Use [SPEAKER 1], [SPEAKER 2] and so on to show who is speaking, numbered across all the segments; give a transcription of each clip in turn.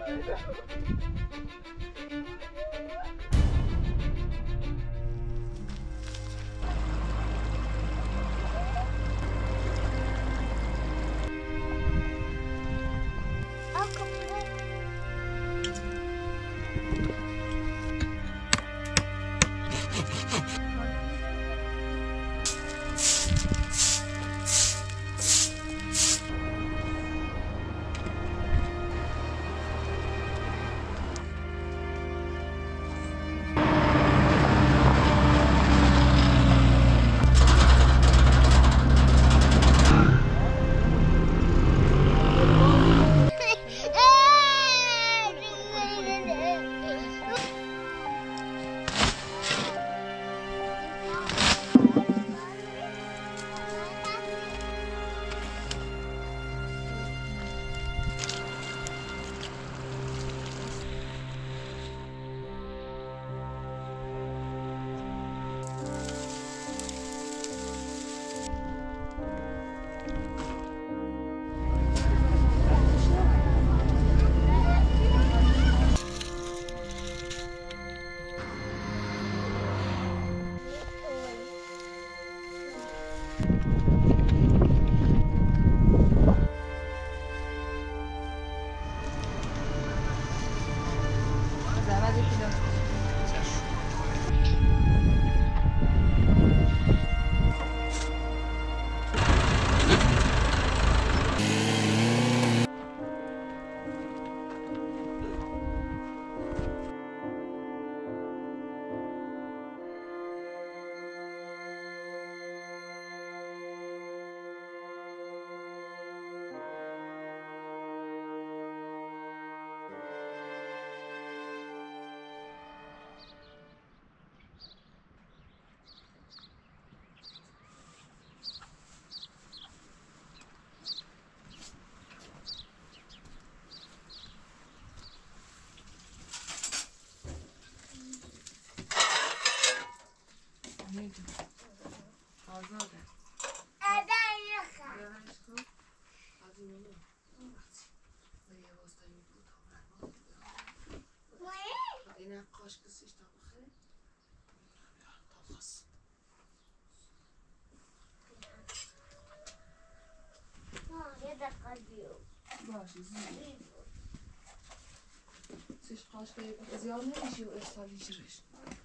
[SPEAKER 1] Sich rausstellen, sie auch nicht, ich ist da nicht.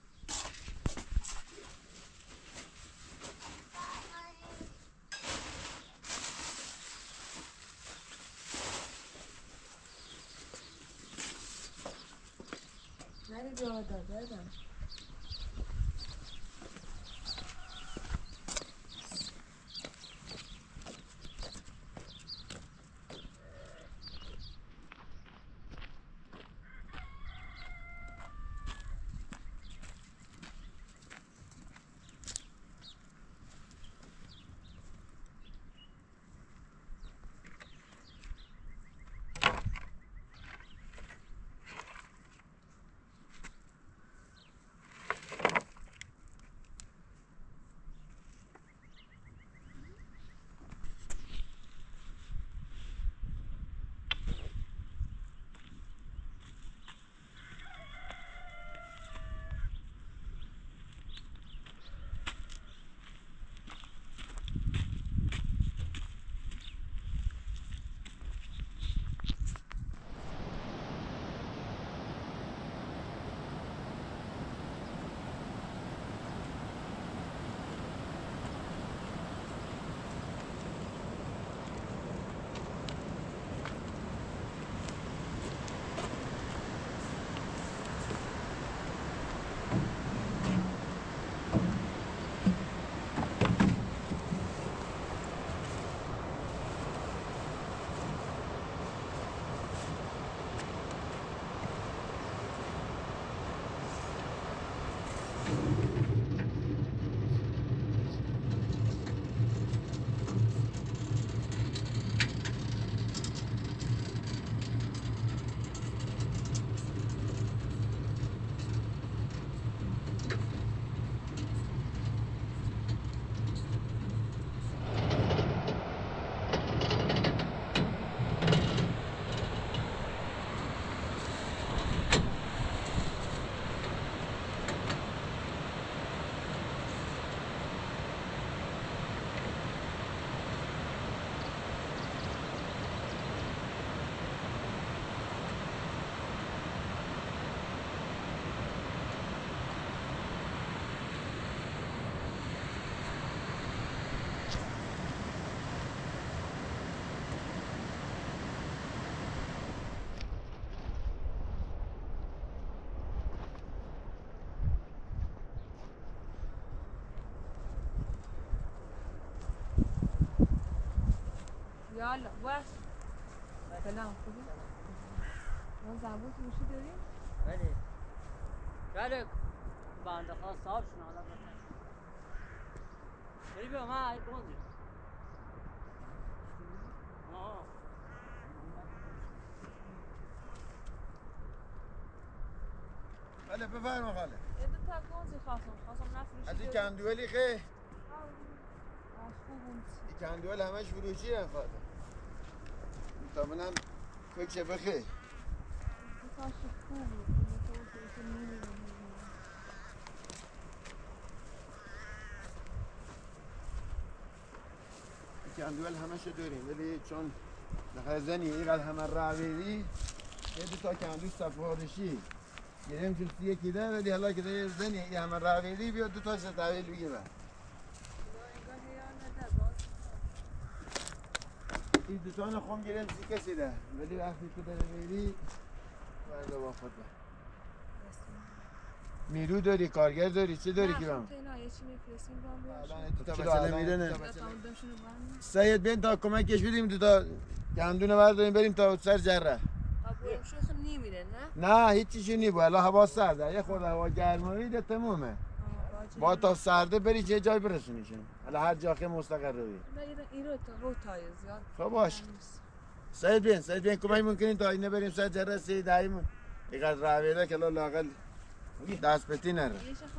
[SPEAKER 1] Nerede bir orada, nereden? یالا باش سلام خوبی؟ ما زبون فروشی داریم؟
[SPEAKER 2] بله بله بنده خواست صاحب شونه حالا بسن بری بیا من گنزی
[SPEAKER 3] بله بفرما خاله
[SPEAKER 1] یه دو تا گنزی خواستم نفروشی
[SPEAKER 3] از این
[SPEAKER 1] داریم
[SPEAKER 3] کندولی خیلی
[SPEAKER 1] خوب اون
[SPEAKER 3] این کندول همش فروشی هم خاله تا منم فکر بخیر
[SPEAKER 1] دو تاش خوب بود دو تاش نمیدونم
[SPEAKER 3] کندول همشو داریم ولی چون نخیر زنی اینقدر همه راویدی یه دو تا کندول سفارشی گریم چون 30 کیده ولی حالا که یه زنی این همه راویدی بیا دو تاش تحویل بگیره این دو تا نخوام گریم 30 کسی ده ولی وقتی که داره میری برده با خود به نیرو داری کارگر داری چه داری که بام؟
[SPEAKER 1] نه یه چی میفرستیم با هم
[SPEAKER 3] الان دو تا بچه میره نه
[SPEAKER 1] بیاشون
[SPEAKER 3] سید بین تا کمکش بدیم دو تا گندونه برداریم بریم تا سر جره
[SPEAKER 1] شوخ نمیره نه؟
[SPEAKER 3] نه هیچیشو نی الان هوا سرده یه خورده هوا گرمایی ده تمومه با تا سرده بری چه جای برسونیشون حالا هر جا که مستقر روی
[SPEAKER 1] نه این رو تا تای زیاد
[SPEAKER 3] خب باش سید بین کمک ممکنین تا اینه بریم سر جره 3 دایمون اینقدر راویده که لااقل دست پتی نره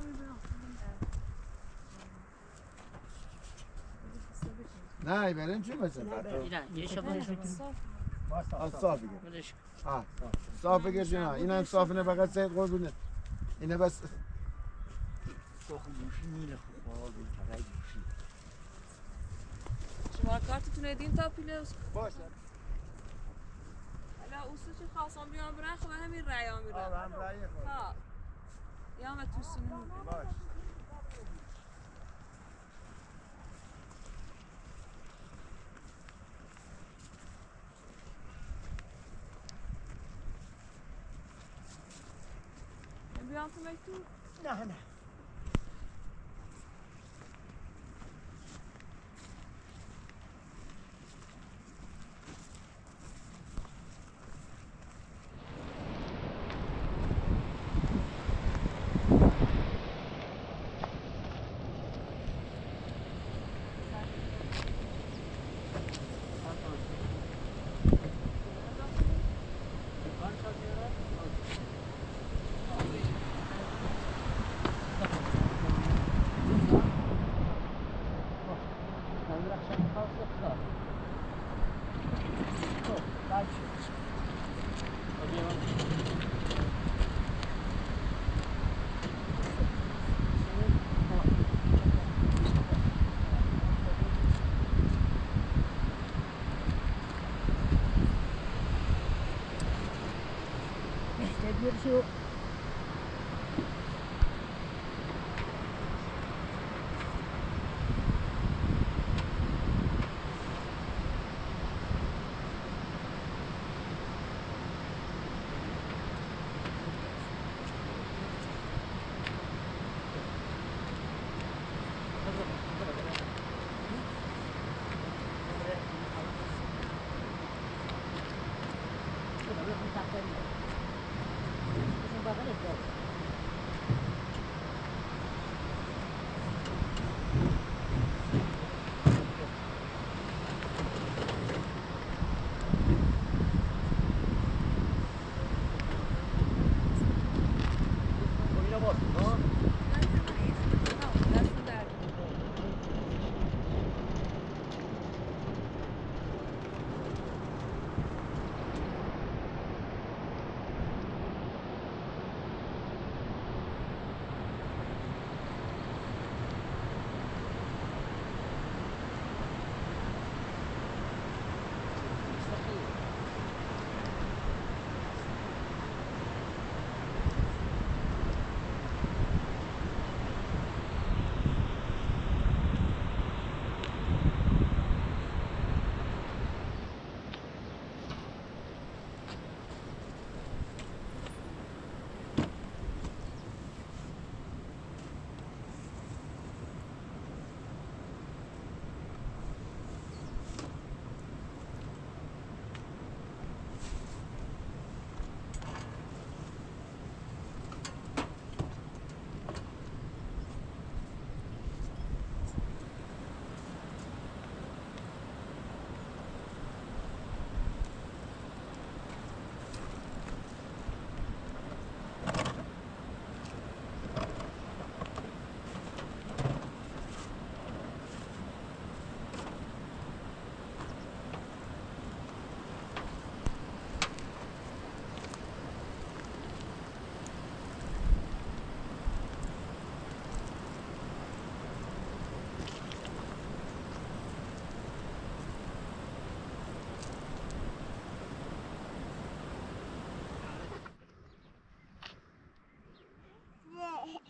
[SPEAKER 3] نه بریم چی مثلا
[SPEAKER 2] یه شبه
[SPEAKER 3] صاف بگیر صاف بگیر جنا این هم صاف نه فقط سید قربونه اینه بس
[SPEAKER 2] تخم موشی میله خوب
[SPEAKER 1] شما کارتتون ادین تا پیلوز
[SPEAKER 3] باشه
[SPEAKER 1] حالا اصول چه خواستم بیام برن خب همین ریا میرن
[SPEAKER 3] هم رأی خود
[SPEAKER 1] ها یا ما تو سنون
[SPEAKER 3] باش
[SPEAKER 1] بیام کمک تو
[SPEAKER 2] نه Şu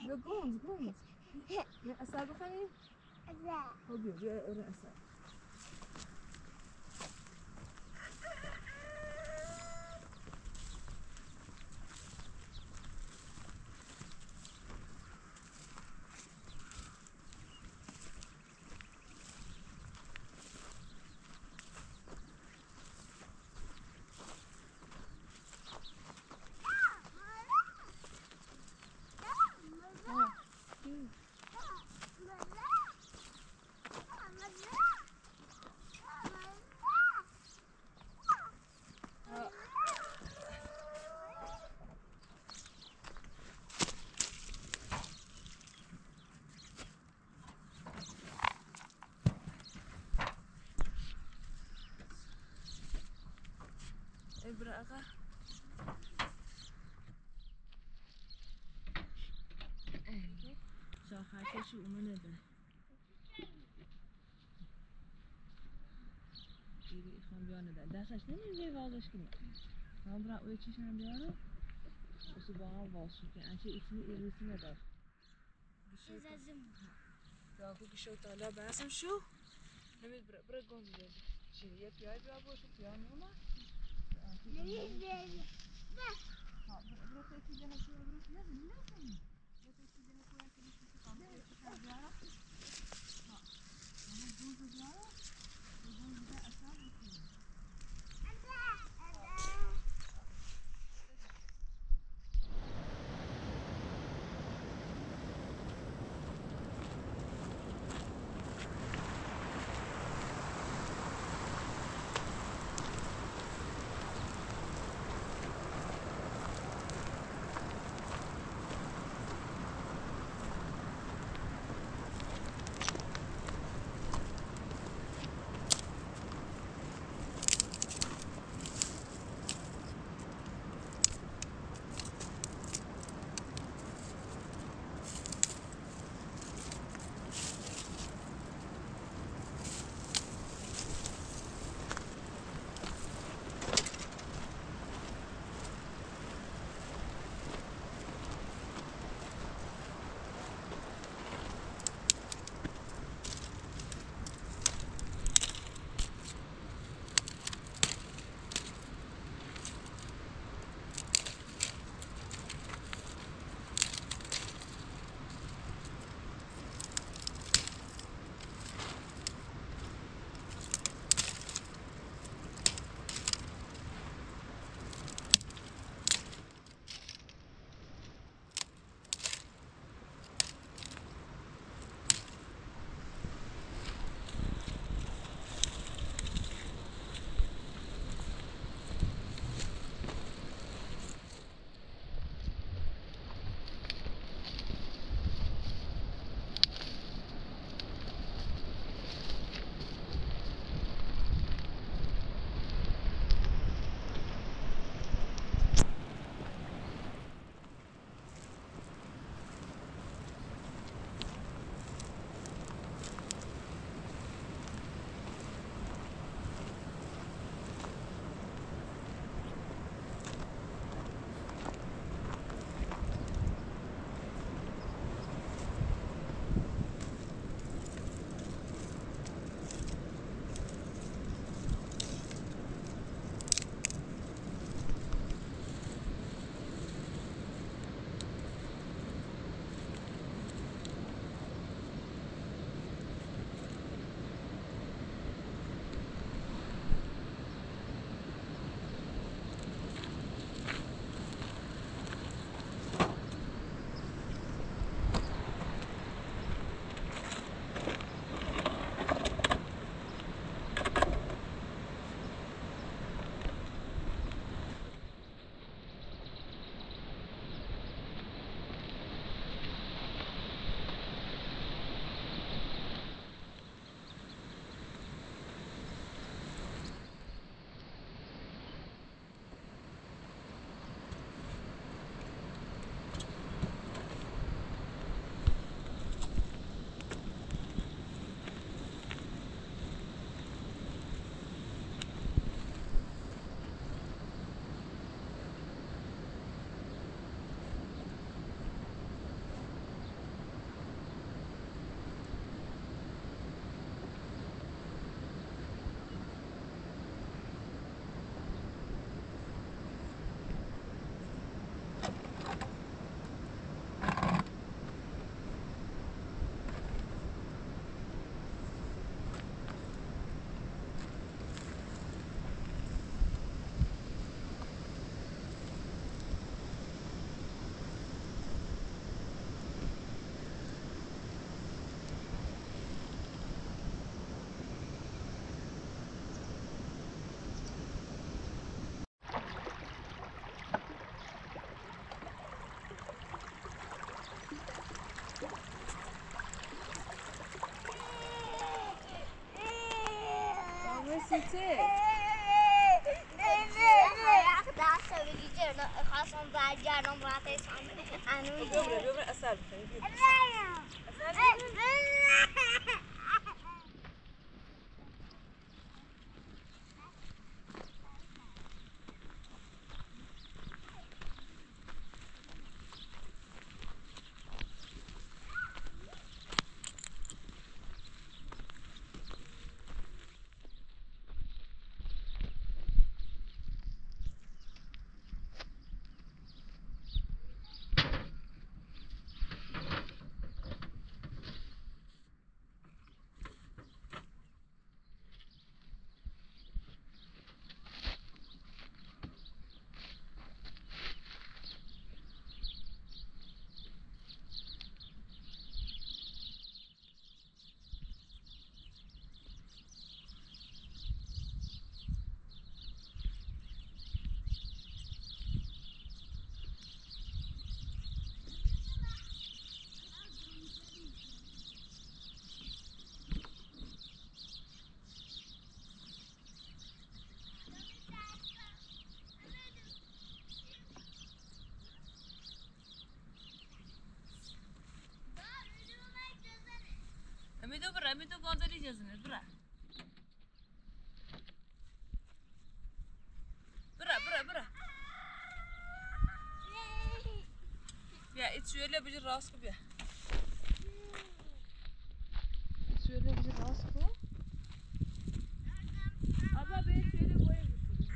[SPEAKER 1] بیا گونز بیا اصل بخریم؟ خب بیا اره اصل إبرقة شاخه‌هاش اومده دیگه خان بیانه ده دستش نمیده وازش کنی هم برای اوی چیش هم بیاره بسو با هم واز شو که انچه ایتنی ایریسی ندار داغو گشو تالا باسم شو نمید برا گونز بیاد چی یه پیای بیا باشه پیای نوما ها برا تیجی ده شو برا لازم برا تیجی ده کویا که میشه کام چیش هم بیاره ها اما گونز بیاره گونز ده اصلا بکنی چته؟
[SPEAKER 4] خواستم برگردم راحت هنوز
[SPEAKER 1] ببره اصل بخوری امیدو گانداری جزنه برا بیا ایت شویله بجی راست کو بیا شویله بجی راست کو ابا به شویله باید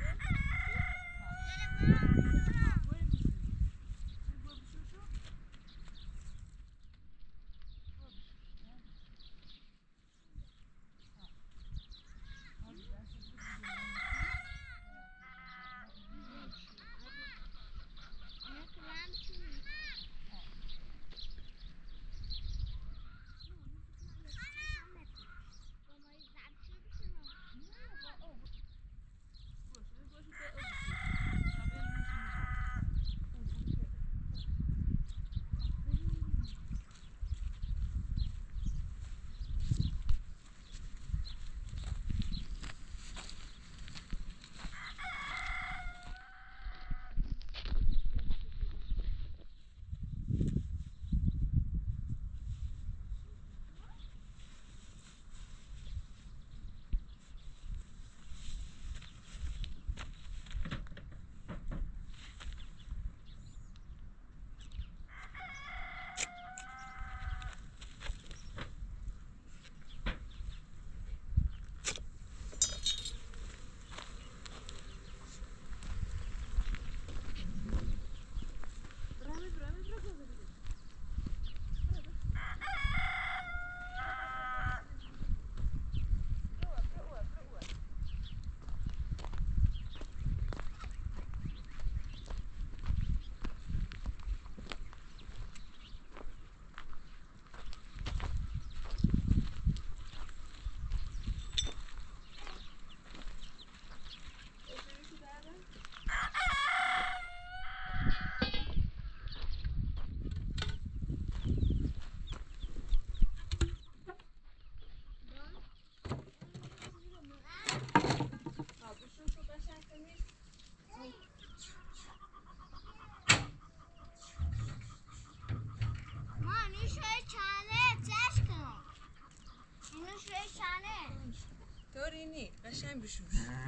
[SPEAKER 1] طوری قشنگ بشوش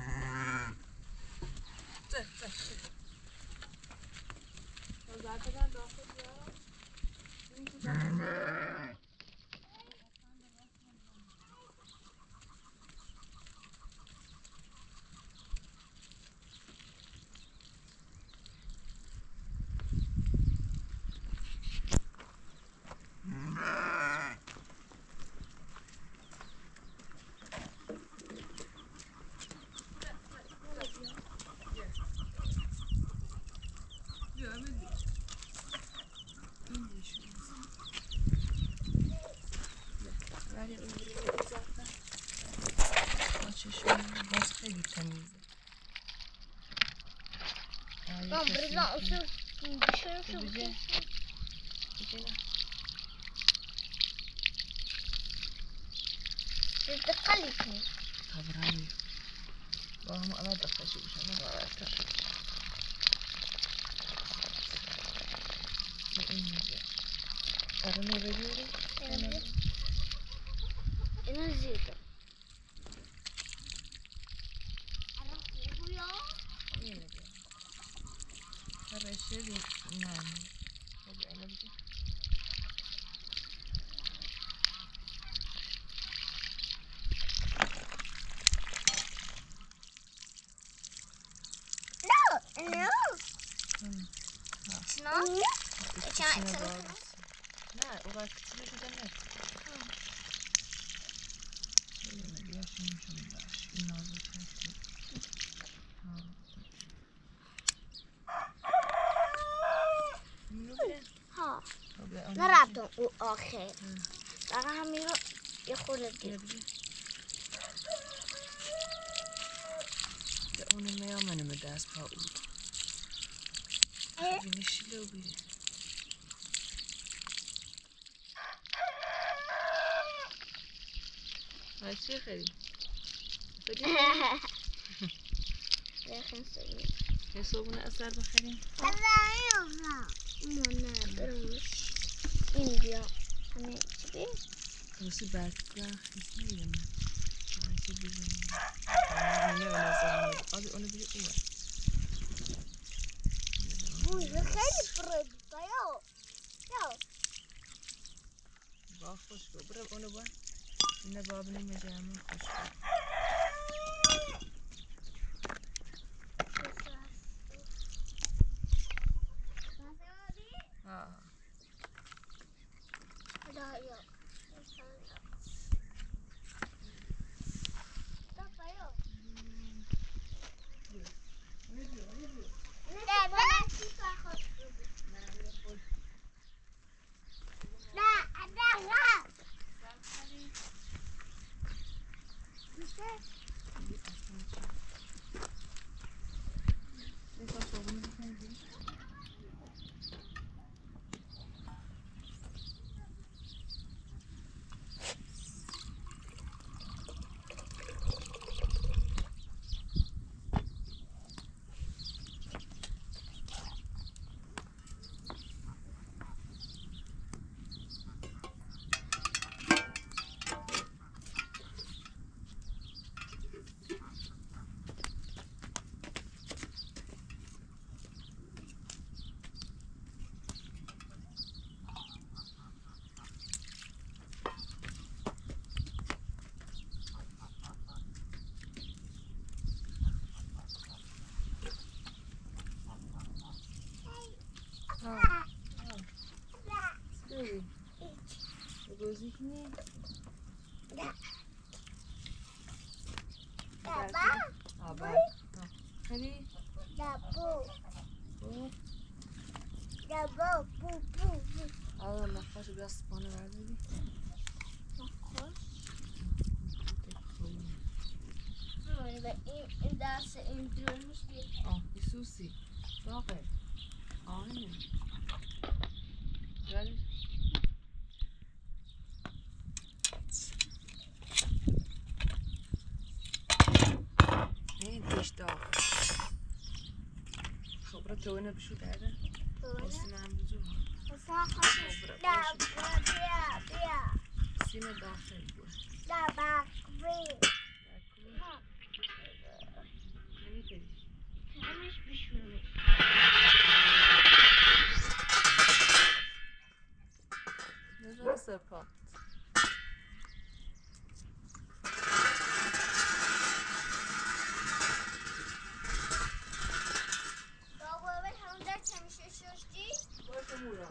[SPEAKER 1] ته زرتگان داخل بیارم این تو داخل با هم اول دخشی بشن راحت‌تر. این میگه آره بگیری
[SPEAKER 4] اینو زیده خوبیا
[SPEAKER 1] رشه دی نه خب اینو بگی
[SPEAKER 4] نه شنو؟
[SPEAKER 1] نه او باید کچیله شده نه بیا شنوشون باش این نازک هستی
[SPEAKER 4] ها نرفتم او آخر فقط همین رو یه خورده دید
[SPEAKER 1] به اونو میامنم دست پا او بینی شیله و بیره های چیه خیلی؟
[SPEAKER 4] بخین سوی
[SPEAKER 1] حسابونه اثر بخیریم؟
[SPEAKER 4] این بیا همه چی بیا
[SPEAKER 1] روسی برگه خیلی میگم من چی بزنیم اینه به نظرم میگه آبی اونو بیره اوه
[SPEAKER 4] بوی خیلی برد بایا
[SPEAKER 1] با خوشگو برم اونو با اینه باب نمیگه همون خوشگو بگوزی کنی؟ آبا خیلی؟
[SPEAKER 4] دبو بو بو
[SPEAKER 1] آه نخواش بیا سپانه برداری؟
[SPEAKER 4] این دست این درمیش بیه
[SPEAKER 1] آه بیسوسی داغه آهنه گلی این دیش داغه خبره توینه بشو داره بسیم هم بجو
[SPEAKER 4] بیا
[SPEAKER 1] سیم داخل بود نمیتونی
[SPEAKER 4] همش بشونه
[SPEAKER 1] نجا سرپا
[SPEAKER 4] بابا اول همون در چمیشه ششتی
[SPEAKER 1] باشه مورا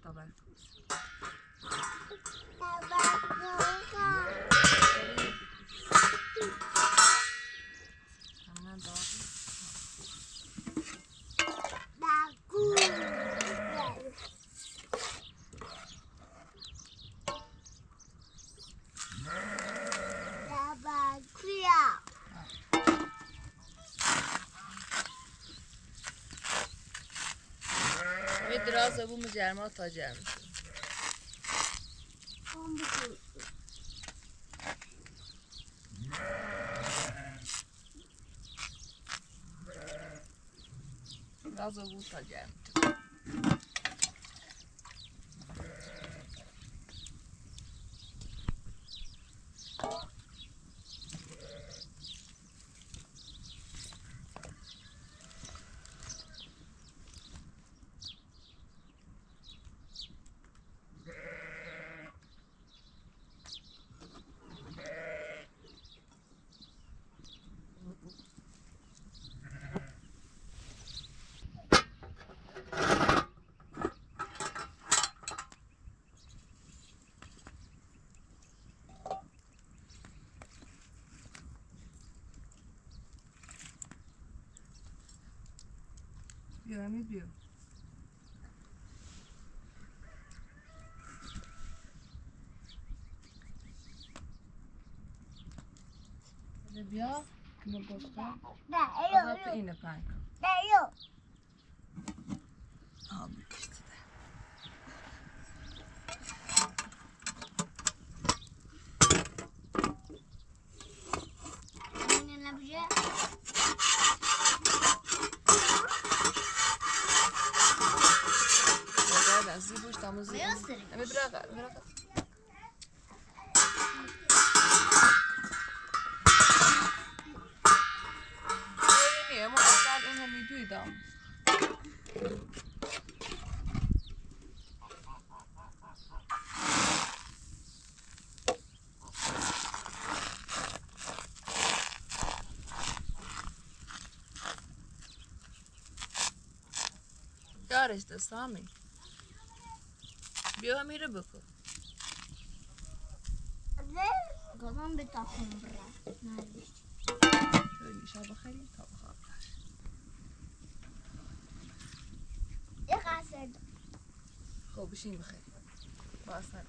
[SPEAKER 1] تبرکوز دراز بو مجرمات تا جرم دراز بو تا جرم بیا امید بیا بیا اینو گفتم از تو اینه پنگ آب بکشتی زیبوش تموز امی براغ اما اصلا این هم ویدیوی دام دارش دستامی بیا میره بکن
[SPEAKER 4] گذام به تاکون برد
[SPEAKER 1] خیلی شب بخیریم تا بخواب
[SPEAKER 4] یه قصد
[SPEAKER 1] خب بشین بخیریم با اصلا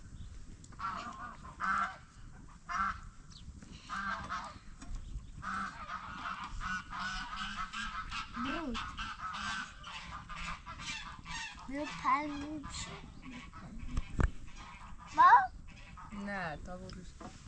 [SPEAKER 4] برود بیا پرمون ما؟
[SPEAKER 1] نه تا بروش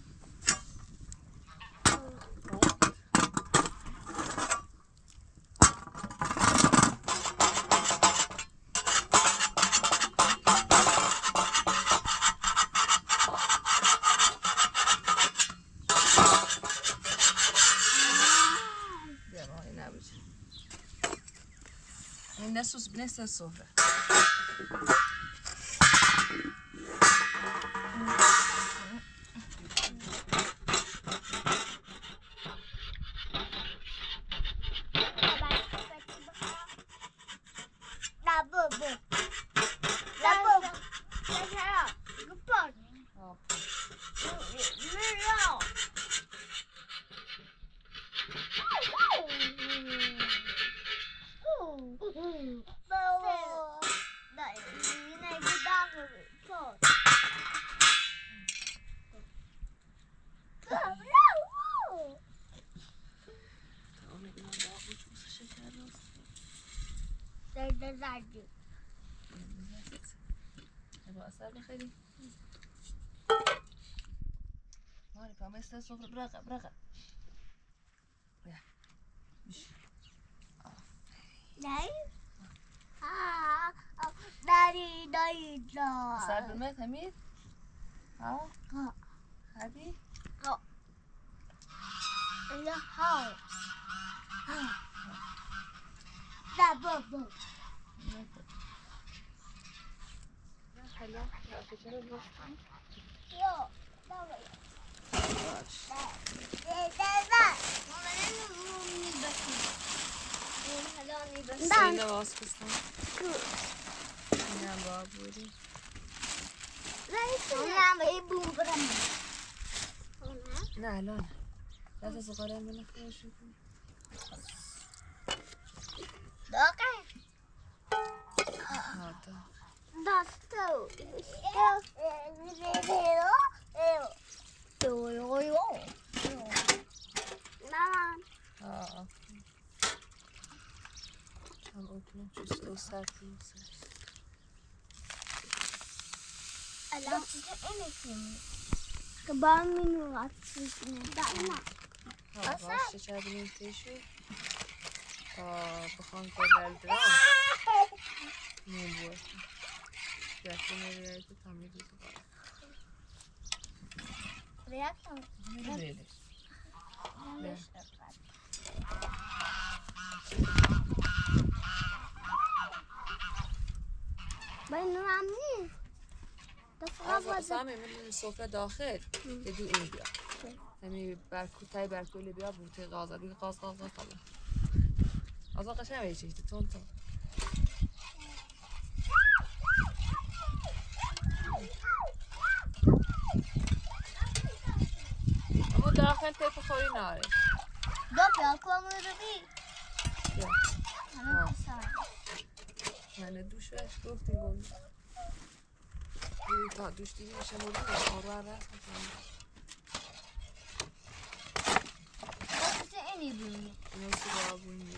[SPEAKER 1] نصف السفره
[SPEAKER 4] زردی
[SPEAKER 1] با اصلا بخیریم ماری پا مثل صفر برقه بیا بیش
[SPEAKER 4] داری
[SPEAKER 1] سر برمت همید ها هدی
[SPEAKER 4] اینجا ها بابا
[SPEAKER 1] حالا چرا گفتم
[SPEAKER 4] یو بابا
[SPEAKER 1] سینه باز کستم اینم با بودی
[SPEAKER 4] اونم به بوم برم
[SPEAKER 1] نه الان دست صغاره منو خوش کنی
[SPEAKER 4] داغه
[SPEAKER 1] آتا
[SPEAKER 4] دستو مامان
[SPEAKER 1] آه هم اوکنم چیست او سر کنیسش
[SPEAKER 4] الان چیزه اینه کنی که با منو رفت کنه
[SPEAKER 1] باشه چه بینیم تیشو بخوام کلال درام نیم بود یکی نریایی که تامی دیگه
[SPEAKER 4] ریاکتم
[SPEAKER 1] میره بیلش
[SPEAKER 4] باید نمیم نیست
[SPEAKER 1] از سامی من سفره داخل که دو این بیا همی تای برکولی بیا بوته غازه بگه غاز از آن قشنگ بیشیشتی تون اما داخل تیپ خوری ناره
[SPEAKER 4] دو پیاکو رو بی
[SPEAKER 1] بیا
[SPEAKER 4] همه پسر
[SPEAKER 1] من دوش بهش گفتیم گم تا دوش دیگه میشه موردی آروار رسم
[SPEAKER 4] چه اینی بینی
[SPEAKER 1] اینا سی بابونی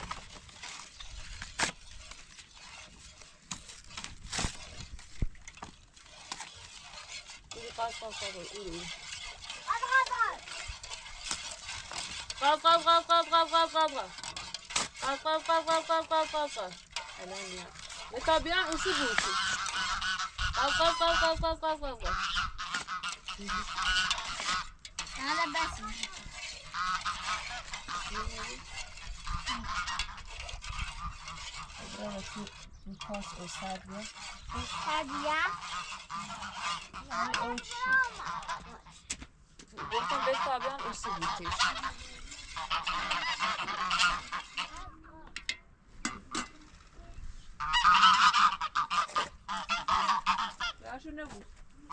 [SPEAKER 1] ایلی قاز ایلی قاز الان میاد نتا بیان اوشو بوشی قاز
[SPEAKER 4] هذا بس
[SPEAKER 1] این پاس استادیه
[SPEAKER 4] استادیا
[SPEAKER 1] یعنی اون چی؟ گفتم به تابیان اوسی بوتیش برشو نبود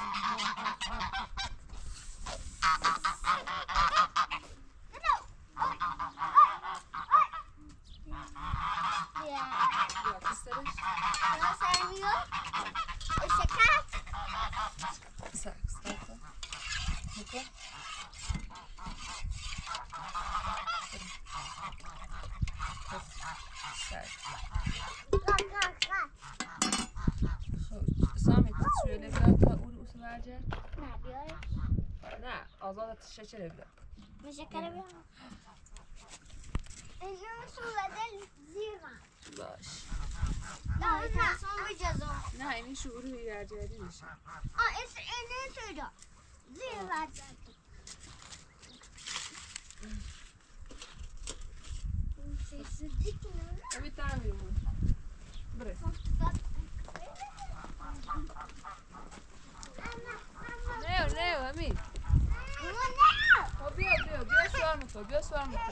[SPEAKER 1] بیا کسترش سکس بکن سامی تو سویله بیاد تا او رو اوسو برجه نه آزاد شکره بیاد باش نه اینی شعوری بیرجردی میشه امی تنم بیرون بره نه امی بیا سوار میکن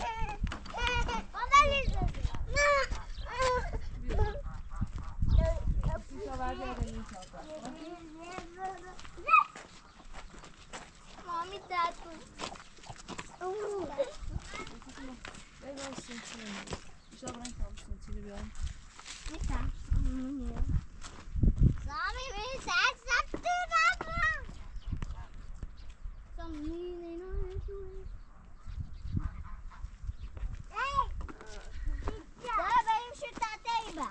[SPEAKER 4] مامی دادو سامی بی ساعت سبتی بابا سامی نینا داره بریم شد تاته ایبا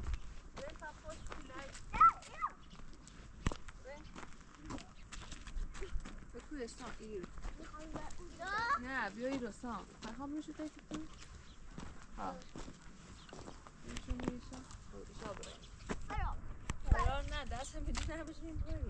[SPEAKER 1] بکویستان ایر نه بیایی رسان فرخواب میشه تایتی کن ها میشه ایشا برای نه دست هم بیدی نباشیم بریم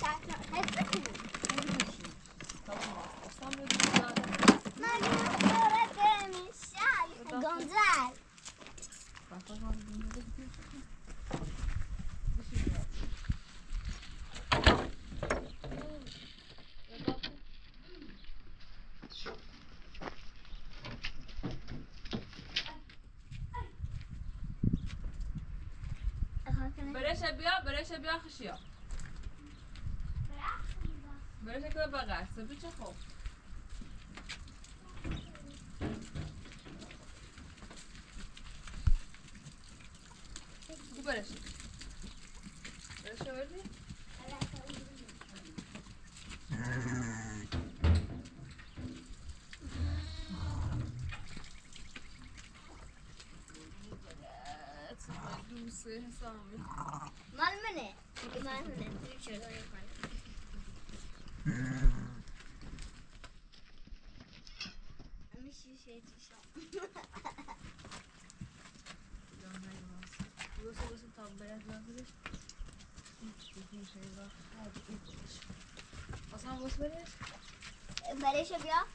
[SPEAKER 1] برش بیا خشیا برش که بغل سبی چه خوب برش وردی
[SPEAKER 4] مال منه توی چرا میشه چیشا
[SPEAKER 1] واسه تا برش لازمش اصلا واسه
[SPEAKER 4] برش بیا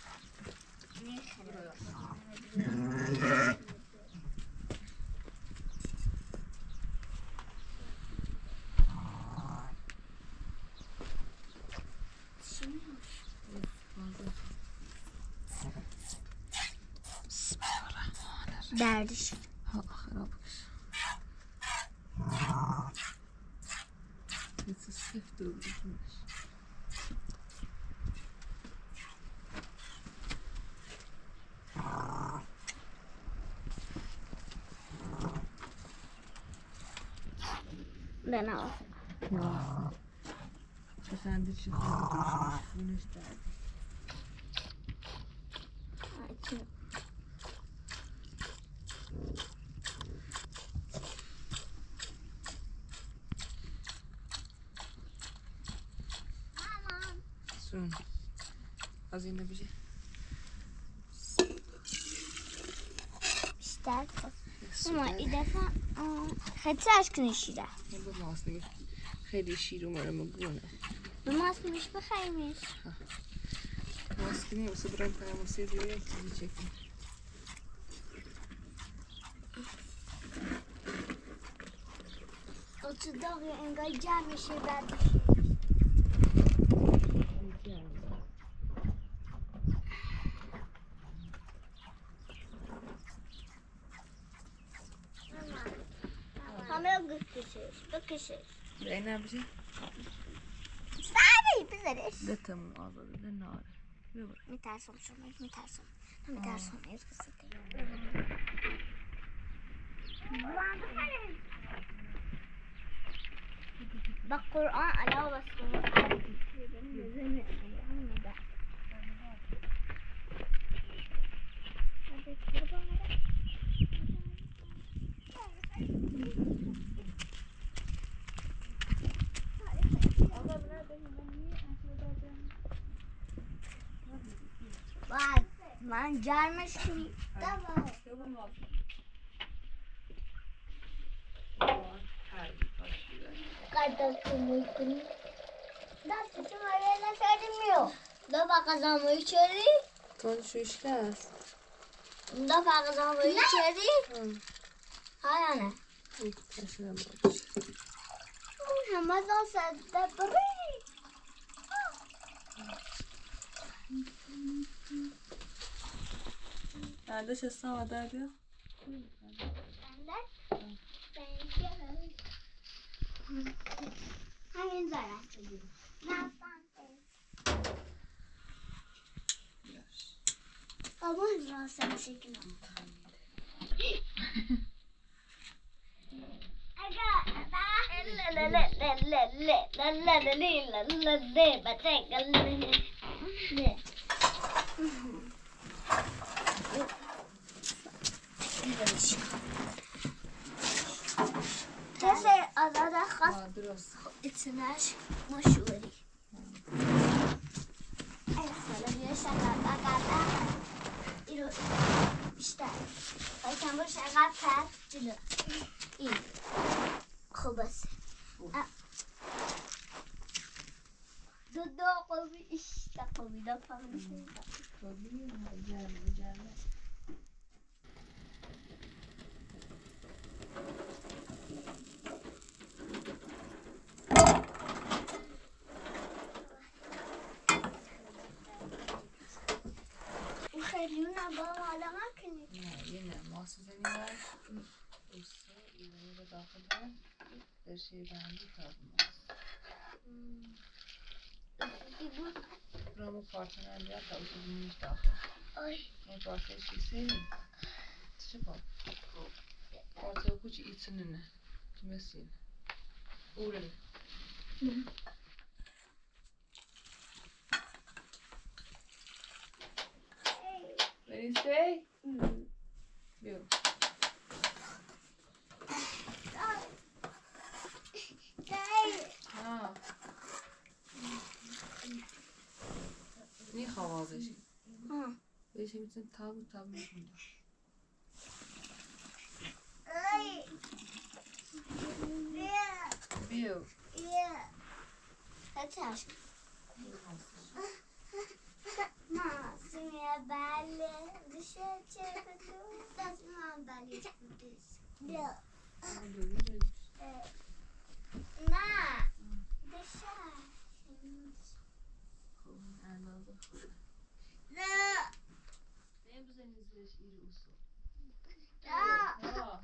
[SPEAKER 4] دردش
[SPEAKER 1] خراب کش It's a swift over
[SPEAKER 4] نه
[SPEAKER 1] Efendim şimdi bunu isterdim. Son. Az yine bir şey.
[SPEAKER 4] بیشتر اما این دفعه خیلی عشق نشیده
[SPEAKER 1] Bu maslı خیلی شیر umarım bugün.
[SPEAKER 4] به ماست میش بخریمش
[SPEAKER 1] Maskeni olsa bırak kayması diye çektim.
[SPEAKER 4] o تو داغی انگار جمع میشه بعد همه رو بکشش
[SPEAKER 1] Reyna bir şey.
[SPEAKER 4] سری بذارش
[SPEAKER 1] De tamam ağladı de nare.
[SPEAKER 4] میترسم شما میترسم این قصه با قرآن علاوه بستم بعد من جرمش کنی قدر کموی کنی دستشو مایه نشدی میو دو فقط زمایی چری؟
[SPEAKER 1] Ton şu işler.
[SPEAKER 4] دو فقط زمایی چری؟ ها یا نه؟
[SPEAKER 1] Taşına bak.
[SPEAKER 4] همه دست دبری
[SPEAKER 1] Nerede şaşsın havada diyor.
[SPEAKER 4] همین زارم بابا راستم شکنم کسی آزاده خواست اتناش مشوری سلام یه شکر بقدر اینو بیشتر باید باشه اقدر پر جلو این خوب است قوی işte قوی da falan.
[SPEAKER 1] Tabii, acayip.
[SPEAKER 4] خیلی نبا حالا نکنید.
[SPEAKER 1] نه یه نه ماسزنی var. Usta iğneyi de dağıtıda her şeyi beğendi tarzımız. Buramı partner ya da uzunmuş dağıtı.
[SPEAKER 4] Ay.
[SPEAKER 1] Ne parça şeyse çıkar. Parça kuş içinin. Kimesin? Uğralı. What do you say? Yok. Ha. Ne havazı şey?
[SPEAKER 4] Ha.
[SPEAKER 1] Beşe bütün tabu yapımda.
[SPEAKER 4] Ay.
[SPEAKER 1] Yok.
[SPEAKER 4] Kaç yaş? Masumya belli. Dışarı çevirdim. Tasman belli. Yok. Ne? Dışarı. Ne?
[SPEAKER 1] Ne bu senin iri usul?
[SPEAKER 4] Ya.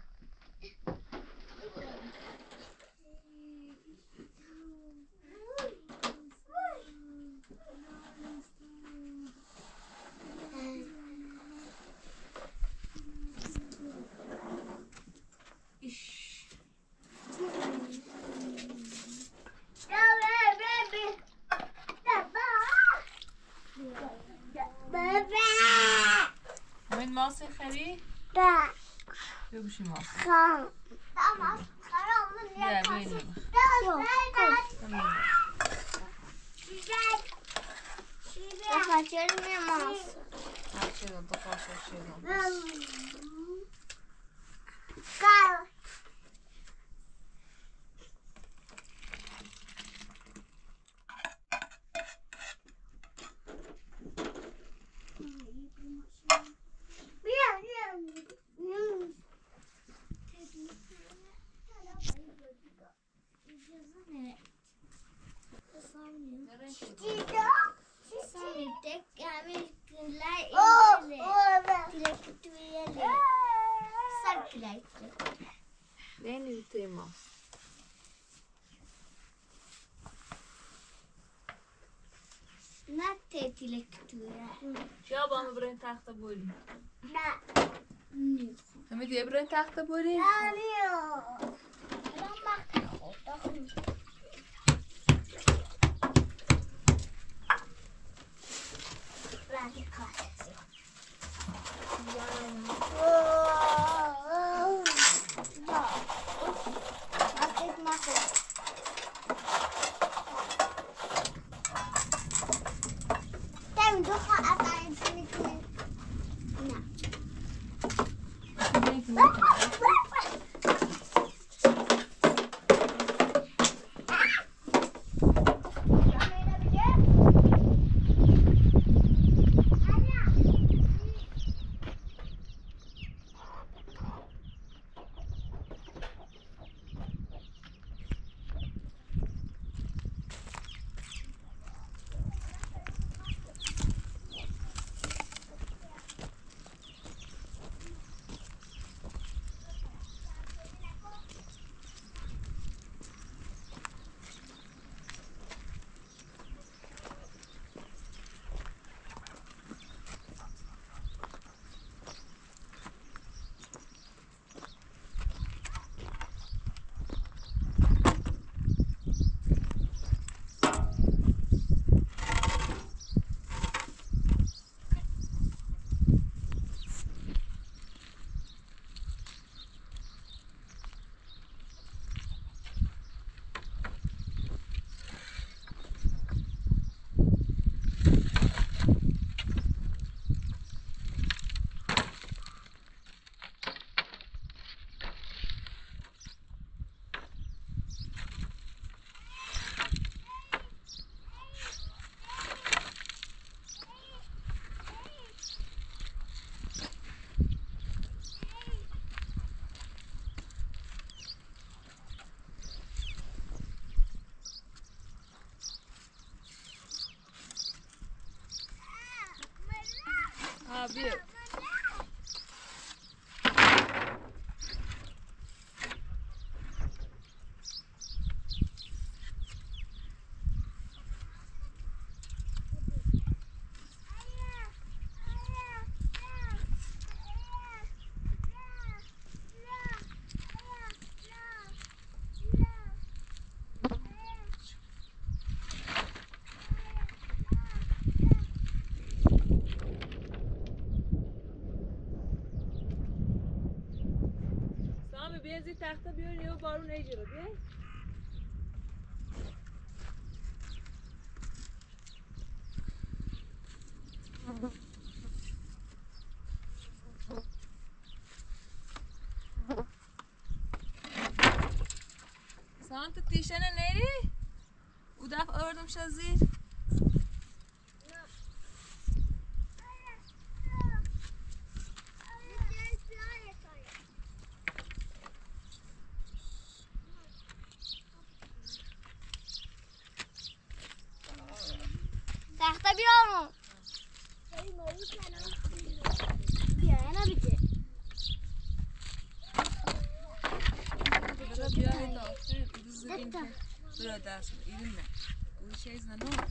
[SPEAKER 1] من ماسه خری؟
[SPEAKER 4] Da.
[SPEAKER 1] Yok bir şey masa.
[SPEAKER 4] Kan. Tamam. Karanlık
[SPEAKER 1] Ya
[SPEAKER 4] yaparsın.
[SPEAKER 1] böyle mi?
[SPEAKER 4] Yok.
[SPEAKER 1] Tamam.
[SPEAKER 4] Güzel. Kapatıyorum ya mas.
[SPEAKER 1] Her şey oldu, başka şey oldu.
[SPEAKER 4] Kal.
[SPEAKER 1] Ne en iyi temas?
[SPEAKER 4] نه تیلک توره
[SPEAKER 1] چیا با همه برین تخته بریم؟
[SPEAKER 4] نه
[SPEAKER 1] همه دیگه برین تخته بریم؟
[SPEAKER 4] نه الان وقت خود
[SPEAKER 1] بیا سامی بیا زیر تخته بیار یه بارون ایجا بیا سام تو تیشنه نیری؟ او دفع آوردم شد زیر
[SPEAKER 4] تخته بیارم بیا اینا بیده
[SPEAKER 1] بیا بیا اینا روز این که برا دست این نه اون چیز نه نه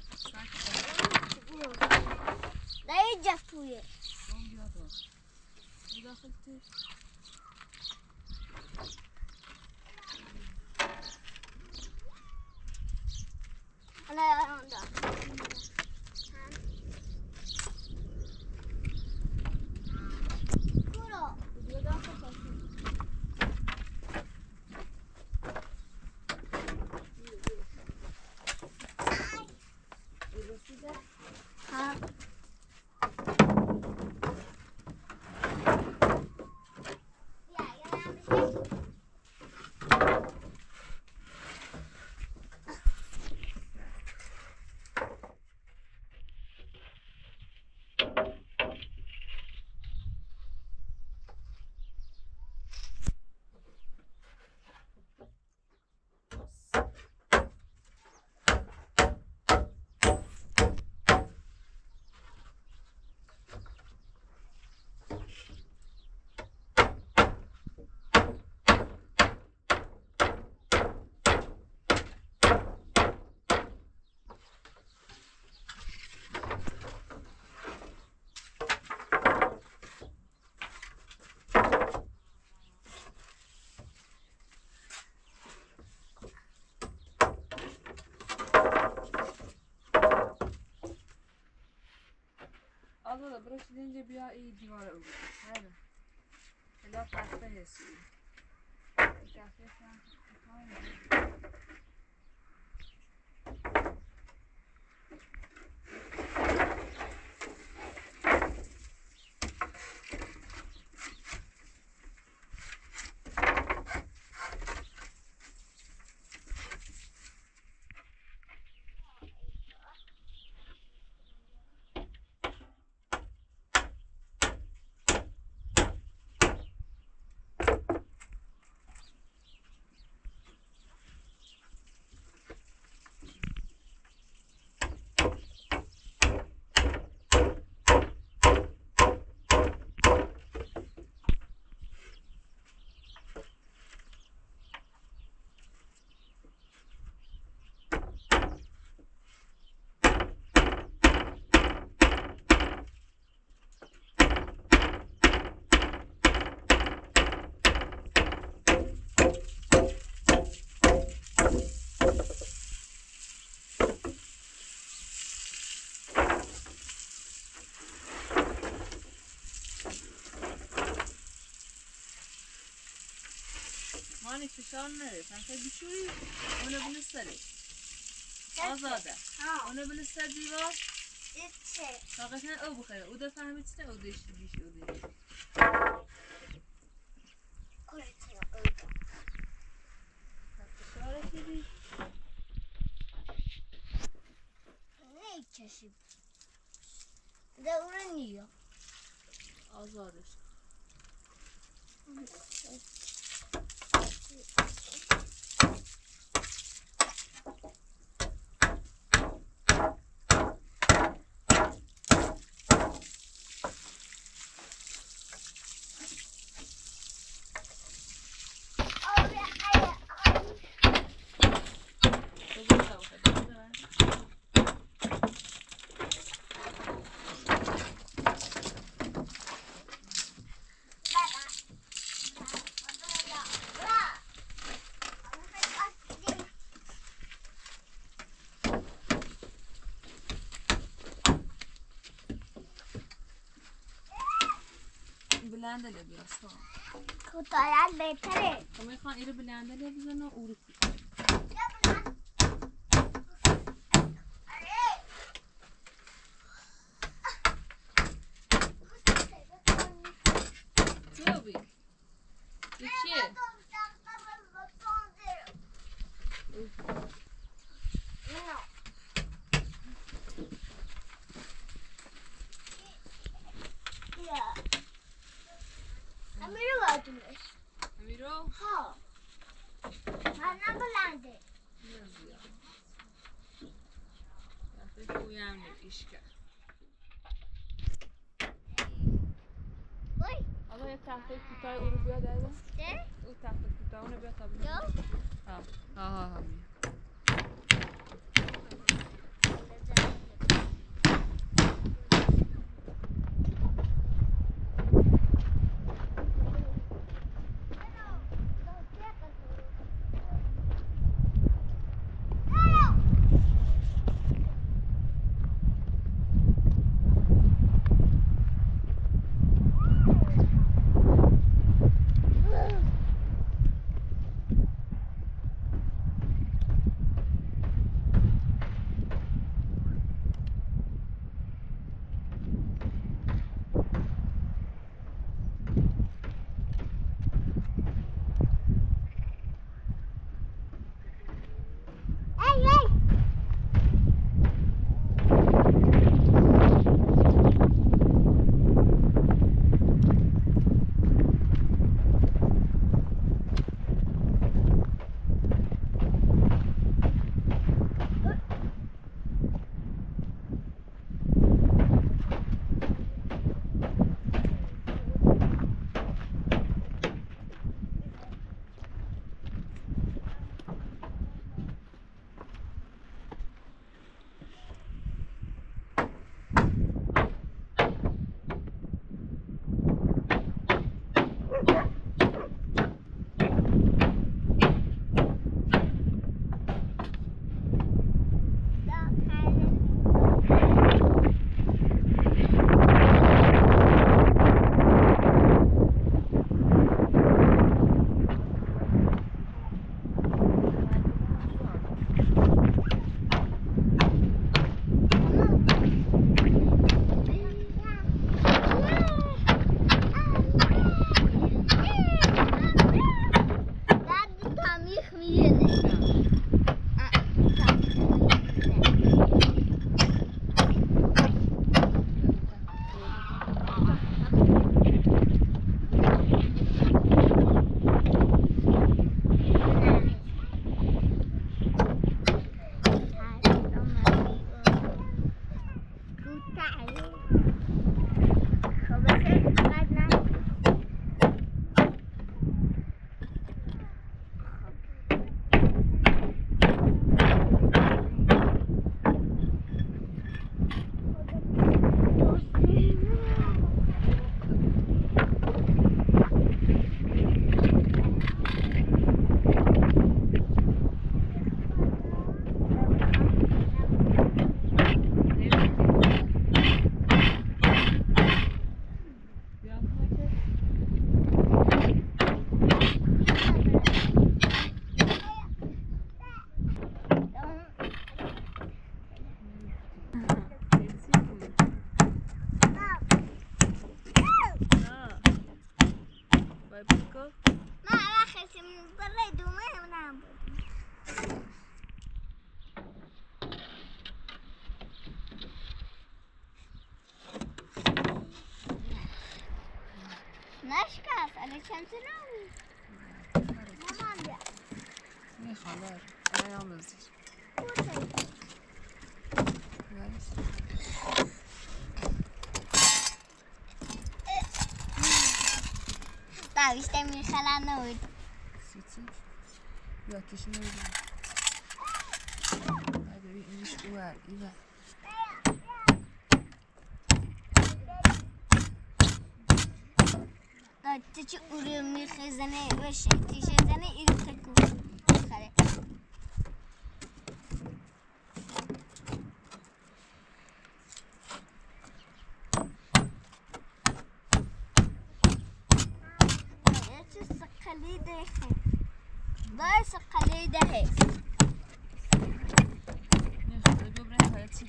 [SPEAKER 4] نه اینجا تویه
[SPEAKER 1] اون بیا دو این داخل تو
[SPEAKER 4] حالا آن دا برو
[SPEAKER 1] بیا داخل پاسی
[SPEAKER 4] ها
[SPEAKER 1] آزاده برو چیز اینجا بیا این دیواره رو بکن هیده الا تخته هستی این تخته هم مانی فشار نره تنکه بیشوری اونو بلستری آزاده اونو بلستر دیوار
[SPEAKER 4] چه
[SPEAKER 1] فقط نه او بخیره او ده فهمید چه او دیش او دیش فشاره کدی
[SPEAKER 4] نه چشی ده اون نیا
[SPEAKER 1] آزادش بلنده بیاستا
[SPEAKER 4] کوتاه‌تر بهتره.
[SPEAKER 1] تو میخوان اینو بلنده بزنن و اون توبی این چیه؟
[SPEAKER 4] امیرو بادونش.
[SPEAKER 1] امیرو؟
[SPEAKER 4] ها. من بلنده.
[SPEAKER 1] دفعه خویم نمیش کرد.
[SPEAKER 4] وای.
[SPEAKER 1] حالا یه تخته کوتاه او رو بیاد داده؟
[SPEAKER 4] چه؟
[SPEAKER 1] او تخته کوتاه اونو بیاد تا بیاد. ها
[SPEAKER 4] نشکست الان چند تا نبود مامان بیا
[SPEAKER 1] میخواد ایام بزیر
[SPEAKER 4] دویشته میخلن نبود
[SPEAKER 1] سیتی یا کشی نبود ببین اینش اوور ایوه
[SPEAKER 4] تو چه اورو میخزنه باشه تیشه زنه ایرو تکو خره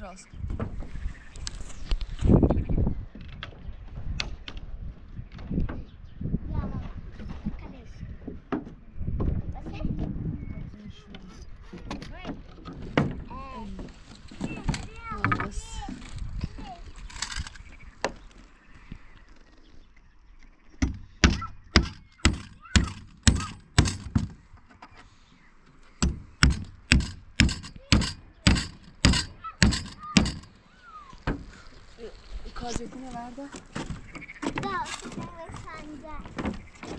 [SPEAKER 1] راست. کازتونه ورده؟
[SPEAKER 4] نه سنجه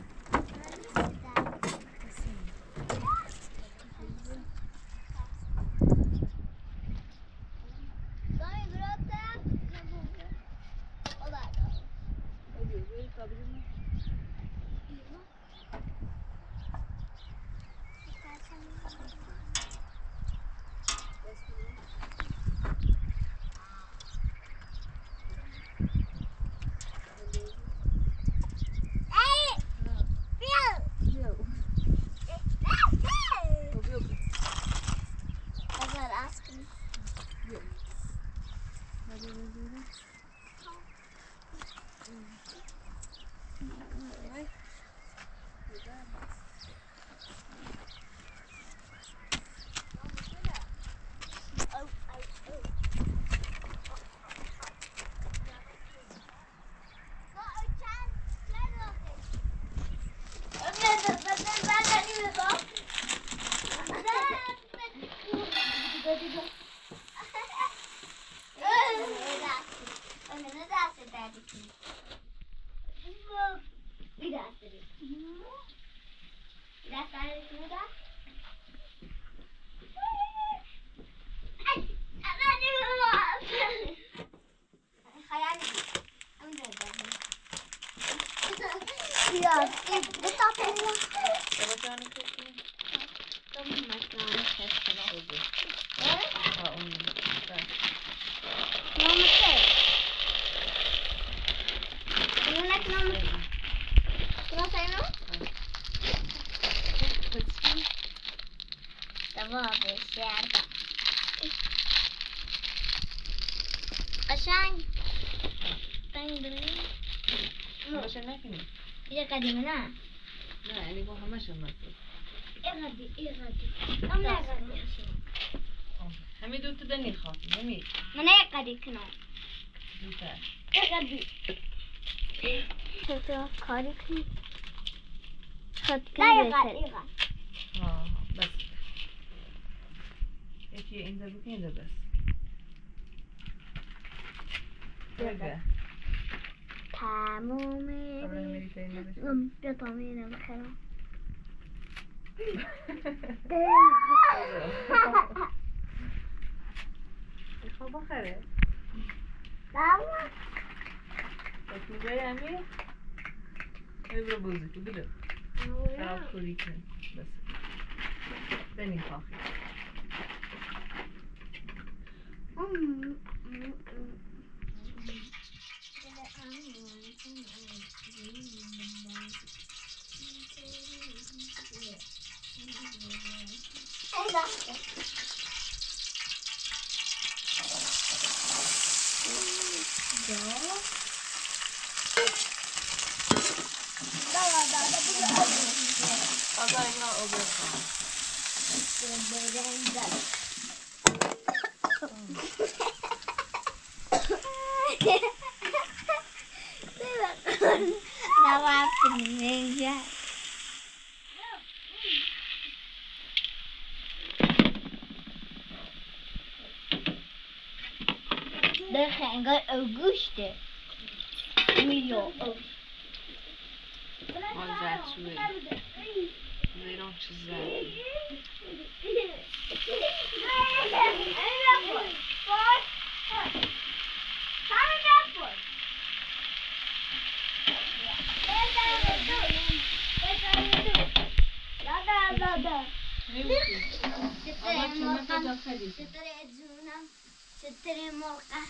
[SPEAKER 4] قشنگ قشنگ ببینیم
[SPEAKER 1] همش نکنی.
[SPEAKER 4] یه قدیمه نه
[SPEAKER 1] نه یعنی با همش نکنی.
[SPEAKER 4] ام نه قدی
[SPEAKER 1] همه دوتا دنی خواهی همه
[SPEAKER 4] من یک قدی کنم
[SPEAKER 1] دوتا
[SPEAKER 4] یک قدی تو کاری کنی خود کنی بهتره
[SPEAKER 1] بس یکی اینجا بکن اینجا بس بگه
[SPEAKER 4] تمومه
[SPEAKER 1] قبل همیری تا اینجا بشن
[SPEAKER 4] بیا تمومه بخرم
[SPEAKER 1] خب بخره
[SPEAKER 4] تمومه
[SPEAKER 1] بس میگه همی برو بوزی تو بده خراب خوری کن بس دنی خواهی آزار اینا اوبر کنم
[SPEAKER 4] ده انگار اوگوشته میلیو
[SPEAKER 1] All that's real. They don't just that.
[SPEAKER 4] چطوری موقع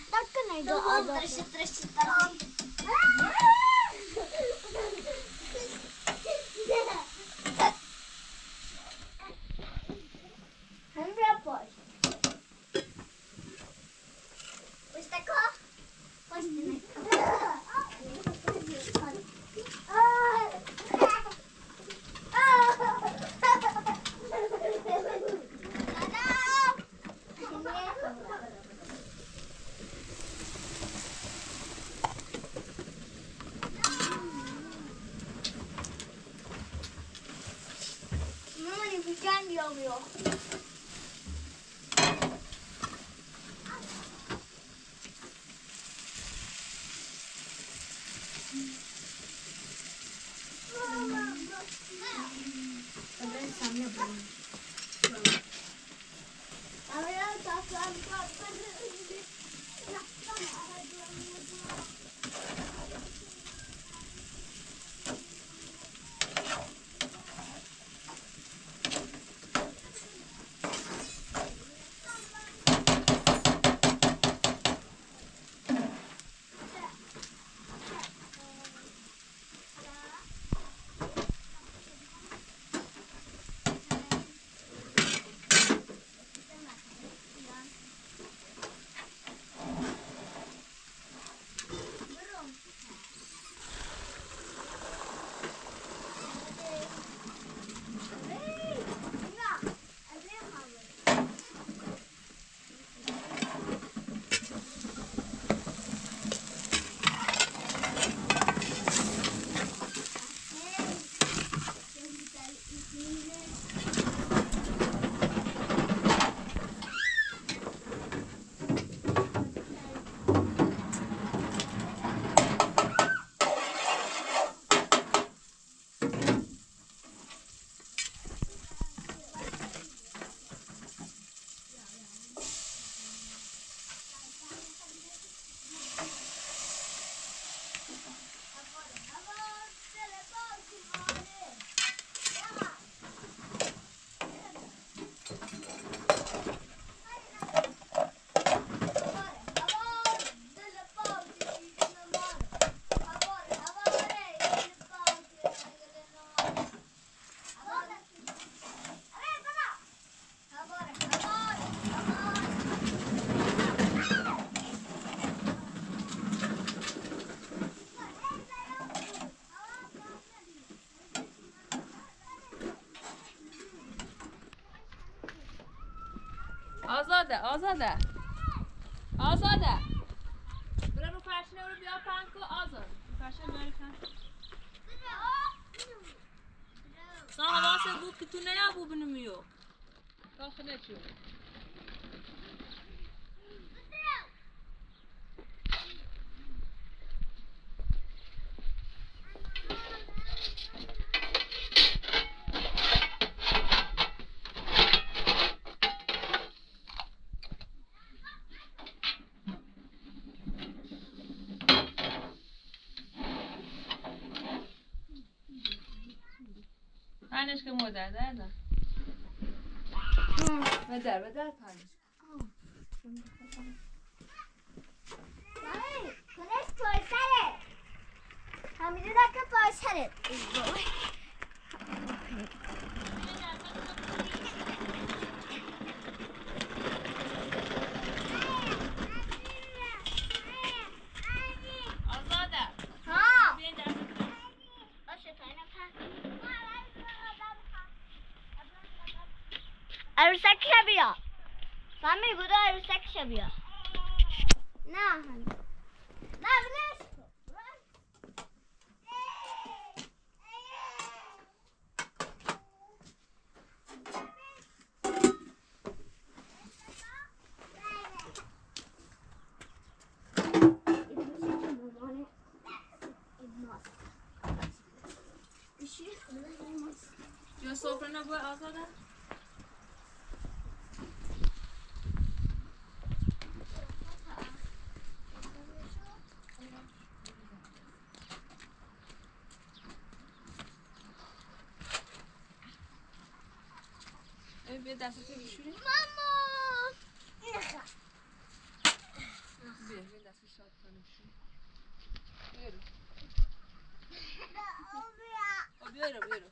[SPEAKER 1] آزاده برو فرشنه رو بیا پنکو آزاد فرشنه بیاری پنکو سان حواسه بود که تو نیابو بنمیو داخله چیو پنش که مادر دردم بدر پنش
[SPEAKER 4] کنش پایسره همیده دکه پایسره
[SPEAKER 1] آزاده
[SPEAKER 4] ها
[SPEAKER 1] بیاین در
[SPEAKER 4] باشه تا اینم عروسکش بیا فهمی بوده عروسکش بیا نه بلش
[SPEAKER 1] یا سفره نبوی آزاده بیا دستتی بشوری
[SPEAKER 4] ماما
[SPEAKER 1] بیا دستی شاد کنی بشوری بیارو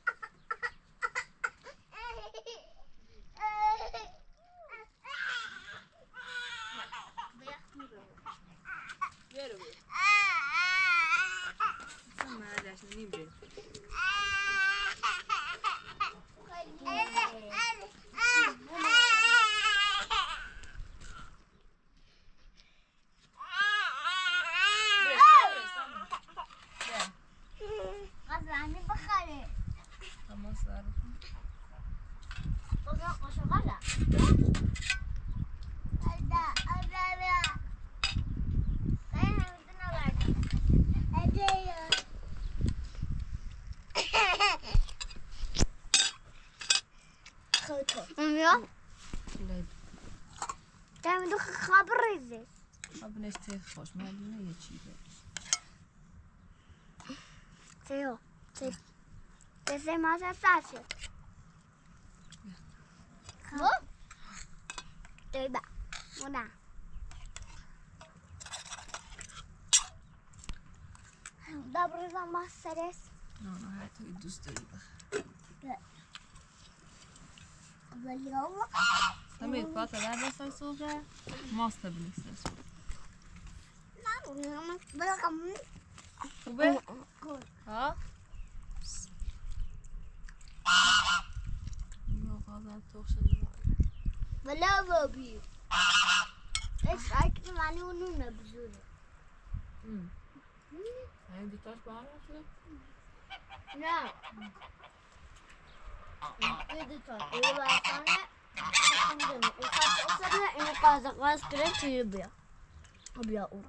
[SPEAKER 1] مردش نیم بریم
[SPEAKER 4] غزنی بخره تعملوا خبر رزق
[SPEAKER 1] خبنش تخوش مدونه یه چی به
[SPEAKER 4] تیو تیو ما سفته خب دیبا مونا دبر زمان سرس
[SPEAKER 1] نه هر توی دوست داری بخیر
[SPEAKER 4] ولی الله
[SPEAKER 1] سمیر پاتا در بسای صبح ماست بلیستش
[SPEAKER 4] نه بلکم
[SPEAKER 1] خوبه؟ ها؟ یا قادر توخ شده
[SPEAKER 4] بلا بابی ايش رايك تسمعني ونونا بزورة
[SPEAKER 1] این دوتاش با هم رفته؟
[SPEAKER 4] لا این دوتاش اینو برسانه این خط افتاده اینو قاز کرد توی بیا اون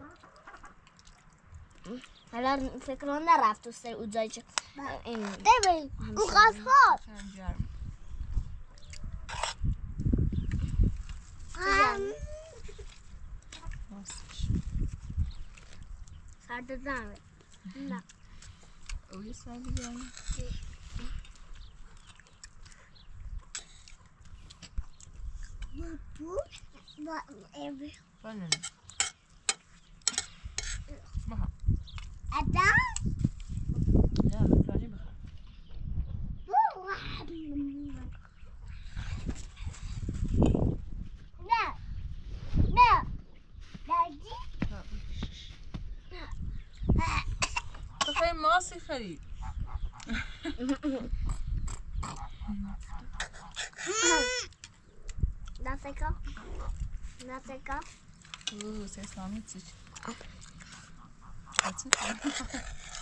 [SPEAKER 4] حالا فکر رو نرفت تو سر اون جایی که این دیبی اون قاز ها سرد زنه نه
[SPEAKER 1] او یه سر دیگه هم بانه بخوام
[SPEAKER 4] ادا
[SPEAKER 1] نه بطانی بخوام
[SPEAKER 4] نه نه دادی
[SPEAKER 1] تو خیلی ماسی خرید
[SPEAKER 4] نسکا نسکا
[SPEAKER 1] اوه سه اسلامی چی چی